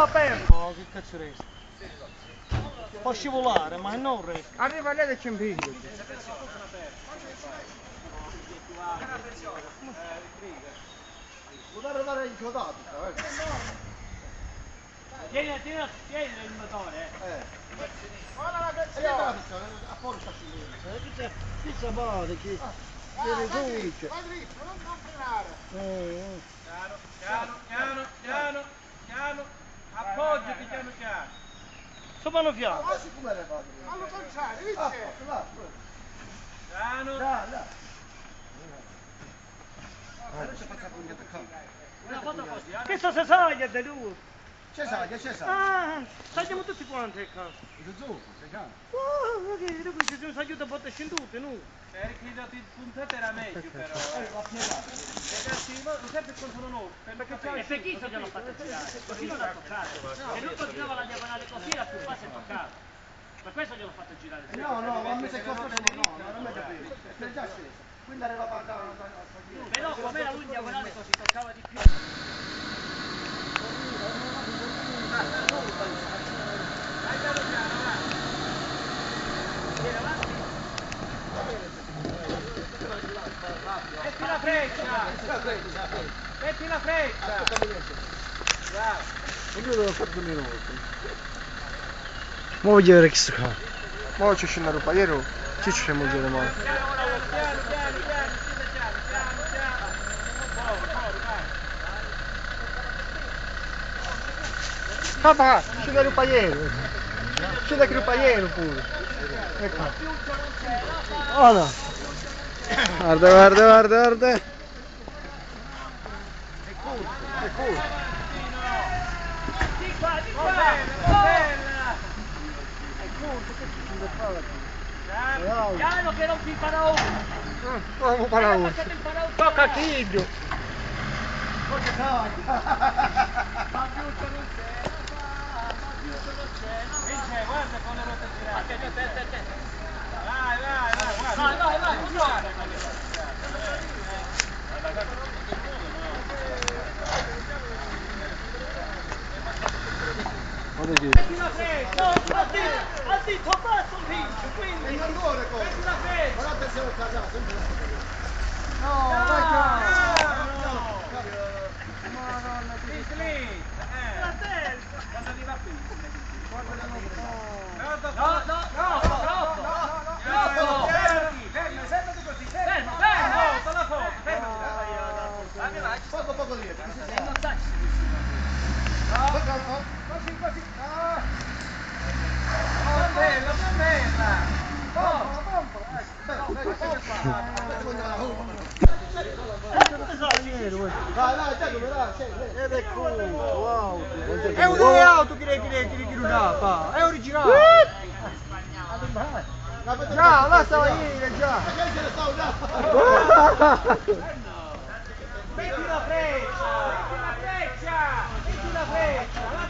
aperto. No, che cazzo resta? Può scivolare, ma non resta. Arriva lei del cempino. Guardare il chiodato. Tieni il motore. Guarda la pressione. A fuori sta scendendo. Chi sapete che viene comincia? Vai dritto, non frenare. Piano. Appoggiati piano. Sopra fianco. Quasi come le fate? Allo contrario, dice. Piano. Adesso faccia con gli attaccanti. Una foto così. Questo si sa che è di lui. C'è sa. Saliamo tutti quanti, ecco. Il zucco, sei già. Dopo ci sono aiuto a portare scenduto, no? Perché il puntato era meglio però. Ragazzi, lo sempre contro noi. E per chi glielo ho fatto girare? Così non l'ha toccato. Se lui continuava la diagonale così era più facile toccato. Per questo glielo ho fatto girare. No, ma mi sei costato non mi capito. Sei già sceso. Quindi arriva a Però com'era lui in diagonale così toccava di più. Vai piano, va. Vieni avanti. Metti la freccia. Bravo. Io devo fare 2 minuti. Ma voglio vedere chi sta qua. Ma c'è scenario paiero? Chi c'è vedere mai? Piano. Papà, c'è da rupaiero. C'è da rupaiero pure. Ecco. Oh no. Guarda. È corto. Di qua. Piano che non ti farà uno. Vamos para uno. Tocca figlio. Vince, guarda con le ruote girate. Aspetta. Vai, guarda. Metti la freccia. No, ha detto basta un pincio, quindi. Il rigore cosa? Metti la freccia. Guardate se lo cagà, sempre la La testa. Quando arriva qui. Fermati così. Fermo. La foto. Poco dietro. Così. Bella. Vai, già dove vai? Ed è wow. È un'auto che girava. È originale. Già, là stava ieri già. Metti la freccia. La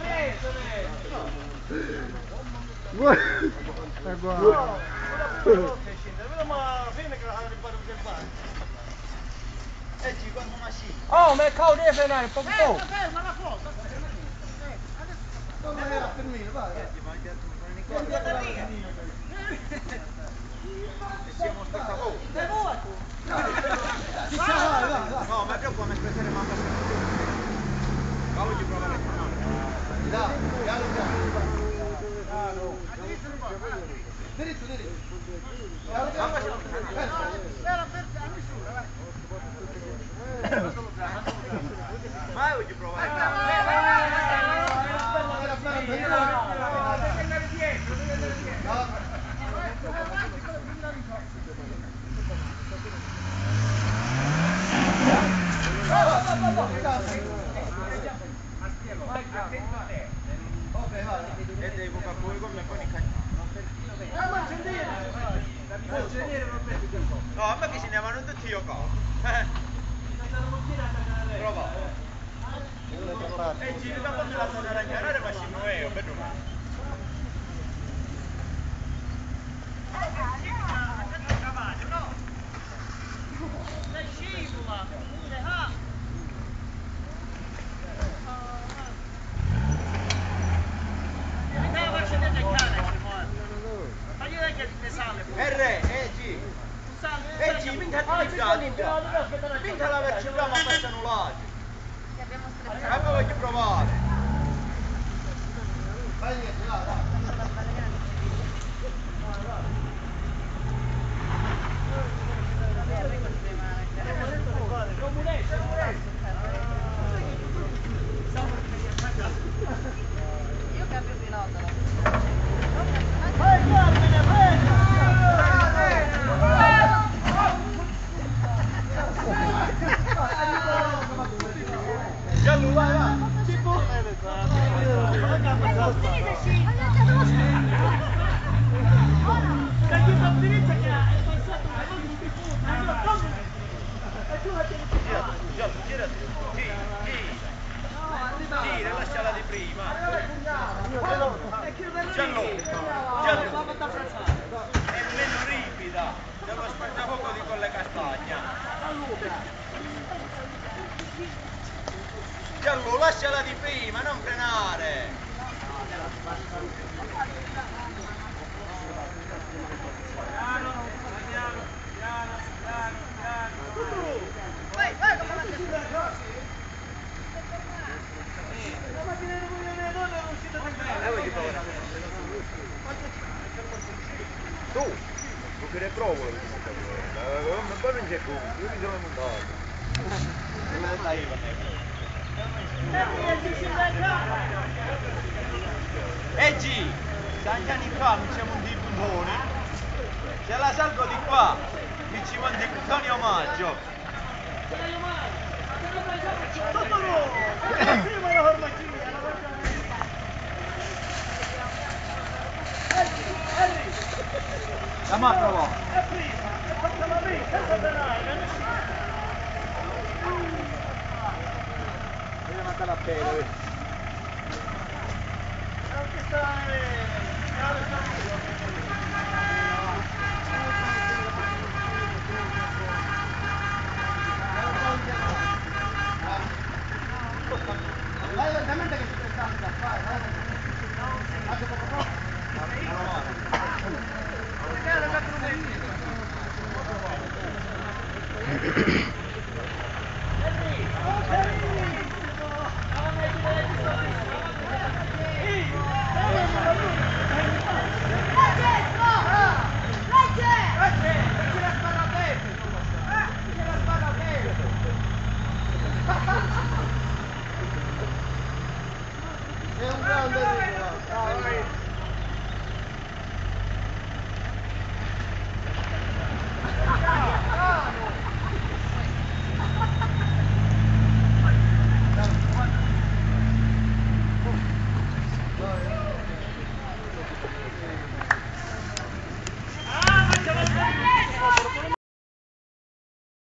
È buono. Oh, ma cavolo deve frenare un po'. Ferma la foto. Non era per me, vai. Siamo stati no, ma più come aspettare mamma ma voglio provare a fare. Piano. Diritto. Ma voglio provare. E devo capire come con i cacchi. No, a me che se ne vanno tutti io qua. Prova. E giri da quando la sono arrangiare ma ci muoio, per domani. Gianlu, vai, vai. Tira, lasciala di prima. Gianlu, è meno ripida, devo aspettare poco di con le castagne. Gianlu, lasciala di prima, non frenare. Tu che ne provo poi non c'è come, io mi sono montato. G, 6 anni fa non siamo un di puntone, se la salgo di qua, mi ci mandi i puntoni omaggio. La ma provò. Vieni a mandare a pelo.